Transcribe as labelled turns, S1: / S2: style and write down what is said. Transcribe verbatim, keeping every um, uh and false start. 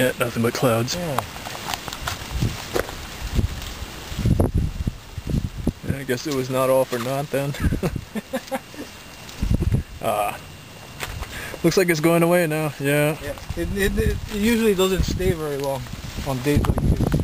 S1: Yeah, nothing but clouds.
S2: Yeah.
S1: I guess it was not all for naught then. Ah. Looks like it's going away now. Yeah.
S2: Yeah. It, it, it usually doesn't stay very long on days like this.